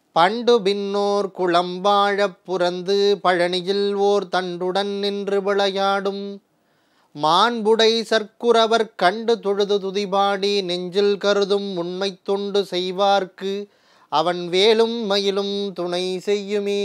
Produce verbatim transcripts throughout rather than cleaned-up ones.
பண்டு பின்னோர் குளம்பாழப் புரந்து பழனியில் ஓர் தண்டுடன் நின்று விளையாடும் மாண்புடை சர்க்குரவர் கண்டு தொழுது துதிபாடி நெஞ்சில் கருதும் உண்மை தொண்டு செய்வார்க்கு அவன் வேலும் மயிலும் துணை செய்யுமே.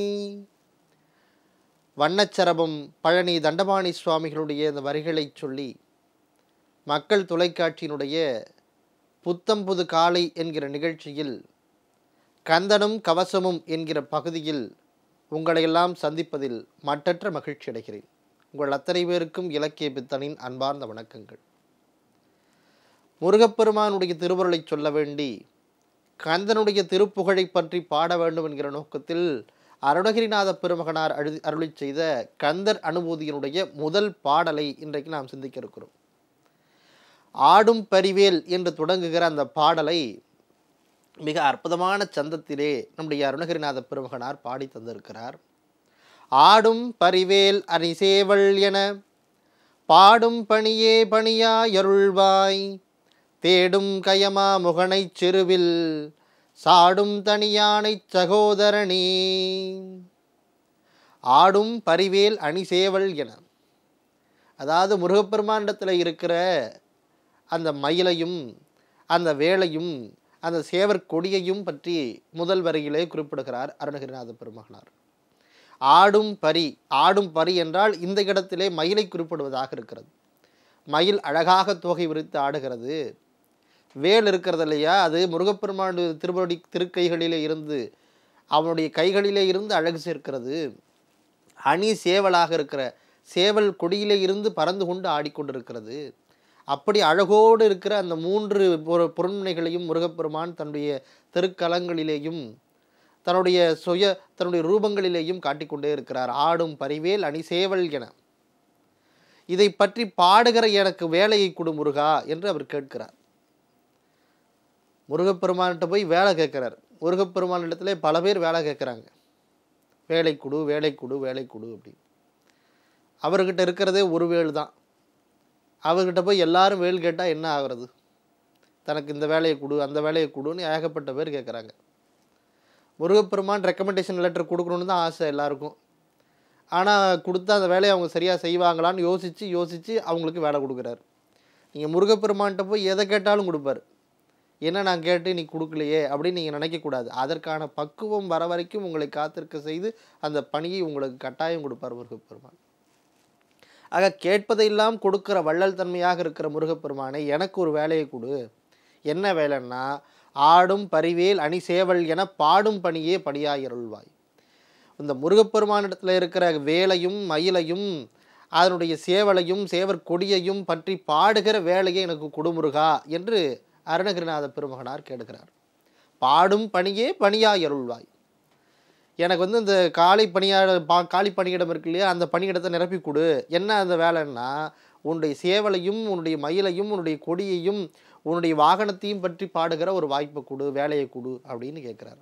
வண்ணச்சரபம் பழனி தண்டபாணி சுவாமிகளுடைய இந்த வரிகளை சொல்லி மக்கள் தொலைக்காட்சியினுடைய புத்தம்புது காலை என்கிற நிகழ்ச்சியில் கந்தனும் கவசமும் என்கிற பகுதியில் உங்களையெல்லாம் சந்திப்பதில் மட்டற்ற மகிழ்ச்சி அடைகிறேன். உங்கள் அத்தனை பேருக்கும் இலக்கிய பித்தனின் அன்பார்ந்த வணக்கங்கள். முருகப்பெருமானுடைய திருவருளை சொல்ல வேண்டி கந்தனுடைய திருப்புகழை பற்றி பாட வேண்டும் என்கிற நோக்கத்தில் அருணகிரிநாத பெருமகனார் அழு அருளி செய்த கந்தர் அனுபூதியினுடைய முதல் பாடலை இன்றைக்கு நாம் சிந்திக்க இருக்கிறோம். ஆடும் பரிவேல் என்று தொடங்குகிற அந்த பாடலை மிக அற்புதமான சந்தத்திலே நம்முடைய அருணகிரிநாத பெருமகனார் பாடி தந்திருக்கிறார். ஆடும் பரிவேல் அரிசேவல் என பாடும் பணியே பணியாயருள்வாய் தேடும் கயமா முகனைச் சிறுவில் சாடும் தனியானைச் சகோதரனே. ஆடும் பரிவேல் அணிசேவல் என, அதாவது முருகப்பெருமானிடத்தில் இருக்கிற அந்த மயிலையும் அந்த வேலையும் அந்த சேவர் கொடியையும் பற்றி முதல் வரியிலே குறிப்பிடுகிறார் அருணகிரிநாத பெருமகனார். ஆடும் பரி, ஆடும் பரி என்றால் இந்த இடத்திலே மயிலை குறிப்பிடுவதாக இருக்கிறது. மயில் அழகாக தோகை விரித்து ஆடுகிறது. வேல் இருக்கிறது இல்லையா, அது முருகப்பெருமான் திருவடி திருக்கைகளிலே இருந்து அவனுடைய கைகளிலே இருந்து அழகு சேர்க்கிறது. அணி சேவலாக இருக்கிற சேவல் கொடியிலே இருந்து பறந்து கொண்டு ஆடிக்கொண்டிருக்கிறது. அப்படி அழகோடு இருக்கிற அந்த மூன்று பொருண்மைகளையும் முருகப்பெருமான் தன்னுடைய திருக்கலங்களிலேயும் தன்னுடைய சுய தன்னுடைய ரூபங்களிலேயும் காட்டிக்கொண்டே இருக்கிறார். ஆடும் பரிவேல் அணிசேவல் என, இதை பற்றி பாடுகிற எனக்கு வேலையை கொடு முருகா என்று அவர் கேட்கிறார். முருகப்பெருமான்கிட்ட போய் வேலை கேட்கிறார். முருகப்பெருமான் இடத்துல பல பேர் வேலை கேட்குறாங்க. வேலை கொடு வேலை கொடு வேலை கொடு அப்படின்னு. அவர்கிட்ட இருக்கிறதே ஒரு வேல் தான். அவர்கிட்ட போய் எல்லாரும் வேல் கேட்டால் என்ன ஆகிறது? தனக்கு இந்த வேலையை கொடு அந்த வேலையை கொடுன்னு ஏகப்பட்ட பேர் கேட்குறாங்க. முருகப்பெருமான் ரெக்கமெண்டேஷன் லெட்டர் கொடுக்கணுன்னு தான் ஆசை எல்லாருக்கும். ஆனால் கொடுத்தா அந்த வேலையை அவங்க சரியாக செய்வாங்களான்னு யோசித்து யோசித்து அவங்களுக்கு வேலை கொடுக்குறாரு. நீங்கள் முருகப்பெருமான்கிட்ட போய் எதை கேட்டாலும் கொடுப்பார். என்ன நான் கேட்டு நீ கொடுக்கலையே அப்படின்னு நீங்கள் நினைக்கக்கூடாது. அதற்கான பக்குவம் வர வரைக்கும் உங்களை காத்திருக்க செய்து அந்த பணியை உங்களுக்கு கட்டாயம் கொடுப்பார் முருகப்பெருமான். ஆக கேட்பதையெல்லாம் கொடுக்கிற வள்ளல் தன்மையாக இருக்கிற முருகப்பெருமானை எனக்கு ஒரு வேலையை கொடு. என்ன வேலைன்னா, ஆடும் பரிவேல் அணி சேவல் என பாடும் பணியே பணியாயருள்வாய். இந்த முருகப்பெருமானிடத்தில் இருக்கிற வேலையும் மயிலையும் அதனுடைய சேவலையும் சேவர் கொடியையும் பற்றி பாடுகிற வேலையை எனக்கு கொடு முருகா என்று அருணகிரிநாத பெருமகனார் கேட்கிறார். பாடும் பணியே பணியாயருள்வாய். எனக்கு வந்து இந்த காலை பணியாட பா காலி பணியிடம் இருக்கு இல்லையா, அந்த பணியிடத்தை நிரப்பி கொடு. என்ன அந்த வேலைன்னா, உன்னுடைய சேவலையும் உன்னுடைய மயிலையும் உன்னுடைய கொடியையும் உன்னுடைய வாகனத்தையும் பற்றி பாடுகிற ஒரு வாய்ப்பை கொடு, வேலையை கொடு அப்படின்னு கேட்குறாரு.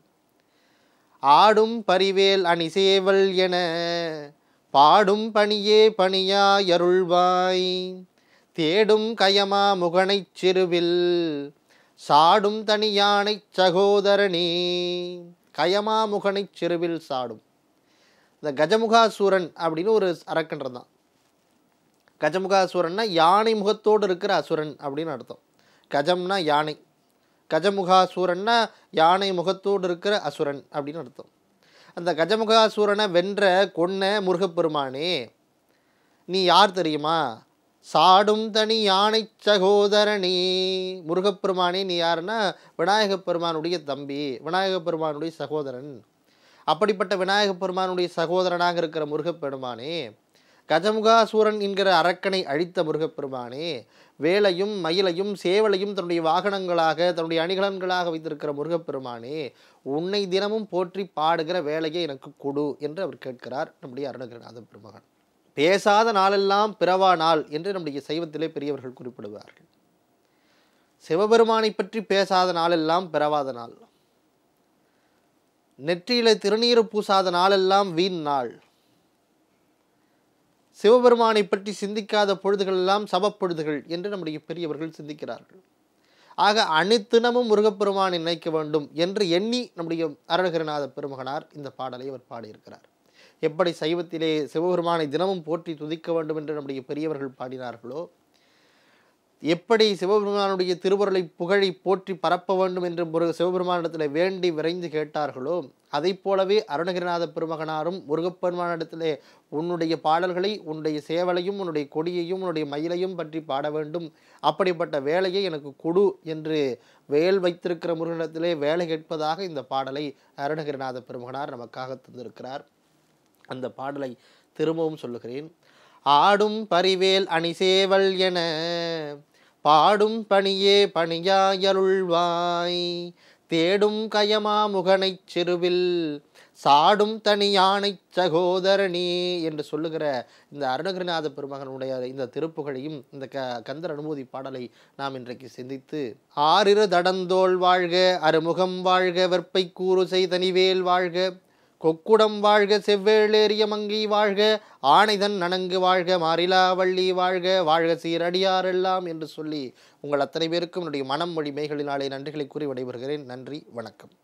ஆடும் பரிவேல் அணிசேவல் என பாடும் பணியே பணியாயருள்வாய் தேடும் கயமா முகனைச் சிறுவில் சாடும் தனியானைச் சகோதரனே. கயமா முகனைச் சிறுவில் சாடும். இந்த கஜமுகாசூரன் அப்படின்னு ஒரு அரக்கன் தான். கஜமுகாசூரன்னா யானை முகத்தோடு இருக்கிற அசுரன் அப்படின்னு அர்த்தம். கஜம்னா யானை, கஜமுகாசூரன்னா யானை முகத்தோடு இருக்கிற அசுரன் அப்படின்னு அர்த்தம். அந்த கஜமுகாசூரனை வென்ற கொன்ன முருகப்பெருமானே, நீ யார் தெரியுமா? சாடும் தனி யானை சகோதரனே. முருகப்பெருமானே நீ யாருன்னா விநாயகப் பெருமானுடைய தம்பி, விநாயகப் பெருமானுடைய சகோதரன். அப்படிப்பட்ட விநாயகப் பெருமானுடைய சகோதரனாக இருக்கிற முருகப்பெருமானே, கஜமுகாசூரன் என்கிற அரக்கனை அழித்த முருகப்பெருமானே, வேலையும் மயிலையும் சேவலையும் தன்னுடைய வாகனங்களாக தன்னுடைய அணிகலன்களாக வைத்திருக்கிற முருகப்பெருமானே, உன்னை தினமும் போற்றி பாடுகிற வேலையை எனக்கு கொடு என்று அவர் கேட்கிறார் நம்முடைய அருணகிரிநாத பெருமகன். பேசாத நாளெல்லாம் பிறவா நாள் என்று நம்முடைய சைவத்திலே பெரியவர்கள் குறிப்பிடுவார்கள். சிவபெருமானை பற்றி பேசாத நாளெல்லாம் பிறவாத நாள், நெற்றியில திருநீறு பூசாத நாளெல்லாம் வீண் நாள், சிவபெருமானை பற்றி சிந்திக்காத பொழுதுகள் எல்லாம் சபப்பொழுதுகள் என்று நம்முடைய பெரியவர்கள் சிந்திக்கிறார்கள். ஆக அனைத்தினமும் முருகப்பெருமான் நினைக்க வேண்டும் என்று எண்ணி நம்முடைய அருணகிரிநாத பெருமகனார் இந்த பாடலை அவர் பாடியிருக்கிறார். எப்படி சைவத்திலே சிவபெருமானை தினமும் போற்றி துதிக்க வேண்டும் என்று நம்முடைய பெரியவர்கள் பாடினார்களோ, எப்படி சிவபெருமானுடைய திருவருளை புகழை போற்றி பரப்ப வேண்டும் என்று முருக சிவபெருமானிடத்தில் வேண்டி விரைந்து கேட்டார்களோ, அதை போலவே அருணகிரிநாத பெருமகனாரும் முருகப்பெருமானிடத்திலே உன்னுடைய பாடல்களை, உன்னுடைய சேவலையும் உன்னுடைய கொடியையும் உன்னுடைய மயிலையும் பற்றி பாட வேண்டும், அப்படிப்பட்ட வேலையை எனக்கு கொடு என்று வேல் வைத்திருக்கிற முருகனிடத்திலே வேலை கேட்பதாக இந்த பாடலை அருணகிரிநாத பெருமகனார் நமக்காக தந்திருக்கிறார். அந்த பாடலை திரும்பவும் சொல்லுகிறேன். ஆடும் பரிவேல் அணிசேவல் என பாடும் பணியே பணியாயருள்வாய், தேடும் கயமா முகனைச் சிறுவில் சாடும் தனியானை சகோதரனே என்று சொல்லுகிற இந்த அருணகிரிநாத பெருமகனுடைய இந்த திருப்புகழையும் இந்த க கந்தர் அனுமதி பாடலை நாம் இன்றைக்கு சிந்தித்து, ஆறிரு தடந்தோள் வாழ்க, அருமுகம் வாழ்க, வெற்பை கூறு செய்தனிவேல் வாழ்க, கொக்குடம் வாழ்க, செவ்வேளேறிய மங்கி வாழ்க, ஆணைதன் நனங்கு வாழ்க, மாறிலா வள்ளி வாழ்க, வாழ்க சீரடியாரெல்லாம் என்று சொல்லி உங்கள் அத்தனை பேருக்கும் என்னுடைய மனம் மொழி மெய்களினாலே நன்றிகளை கூறி விடைபெறுகிறேன். நன்றி, வணக்கம்.